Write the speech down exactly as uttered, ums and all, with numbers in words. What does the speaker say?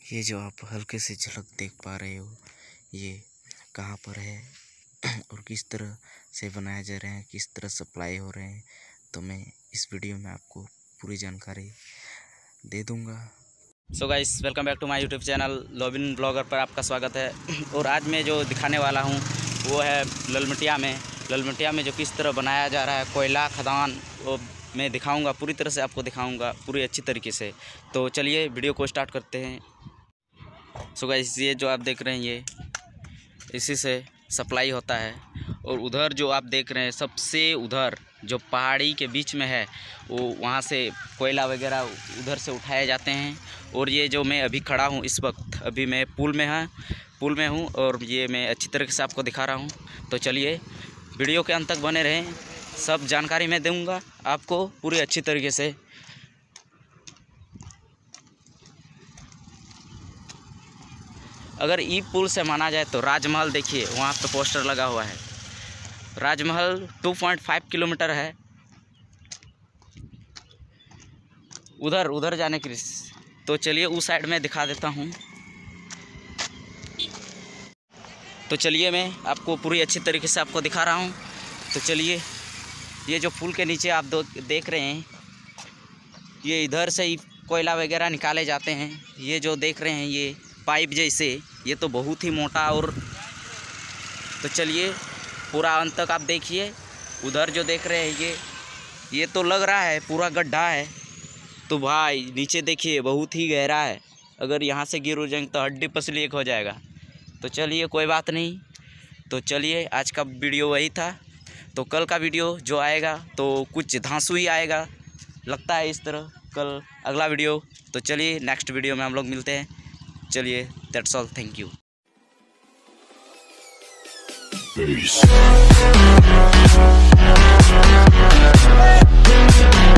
ये जो आप हल्के से झलक देख पा रहे हो, ये कहाँ पर है और किस तरह से बनाया जा रहा है, किस तरह सप्लाई हो रहे हैं, तो मैं इस वीडियो में आपको पूरी जानकारी दे दूंगा। So guys, welcome back to my YouTube channel लोबिन ब्लॉगर पर आपका स्वागत है। और आज मैं जो दिखाने वाला हूँ वो है ललमटिया में ललमटिया में जो किस तरह बनाया जा रहा है कोयला खदान, वो मैं दिखाऊंगा, पूरी तरह से आपको दिखाऊंगा पूरी अच्छी तरीके से। तो चलिए वीडियो को स्टार्ट करते हैं। सो गाइस, ये जो आप देख रहे हैं ये इसी से सप्लाई होता है। और उधर जो आप देख रहे हैं सबसे उधर जो पहाड़ी के बीच में है, वो वहाँ से कोयला वगैरह उधर से उठाए जाते हैं। और ये जो मैं अभी खड़ा हूँ इस वक्त, अभी मैं पुल में है पुल में हूँ और ये मैं अच्छी तरीके से आपको दिखा रहा हूँ। तो चलिए वीडियो के अंत तक बने रहें, सब जानकारी मैं दूँगा आपको पूरी अच्छी तरीके से। अगर ई पुल से माना जाए तो राजमहल देखिए, वहाँ पे पोस्टर लगा हुआ है। राजमहल दो पॉइंट पाँच किलोमीटर है उधर उधर जाने के लिए। तो चलिए उस साइड में दिखा देता हूँ। तो चलिए मैं आपको पूरी अच्छी तरीके से आपको दिखा रहा हूँ। तो चलिए, ये जो पुल के नीचे आप दो देख रहे हैं, ये इधर से ही कोयला वगैरह निकाले जाते हैं। ये जो देख रहे हैं ये पाइप जैसे, ये तो बहुत ही मोटा। और तो चलिए पूरा अंत तक आप देखिए। उधर जो देख रहे हैं ये ये तो लग रहा है पूरा गड्ढा है। तो भाई नीचे देखिए बहुत ही गहरा है, अगर यहाँ से गिर जाएंगे तो हड्डी पसली एक हो जाएगा। तो चलिए कोई बात नहीं। तो चलिए आज का वीडियो वही था। तो कल का वीडियो जो आएगा तो कुछ धांसू ही आएगा लगता है इस तरह, कल अगला वीडियो। तो चलिए नेक्स्ट वीडियो में हम लोग मिलते हैं। चलिए, that's all, thank you. Peace.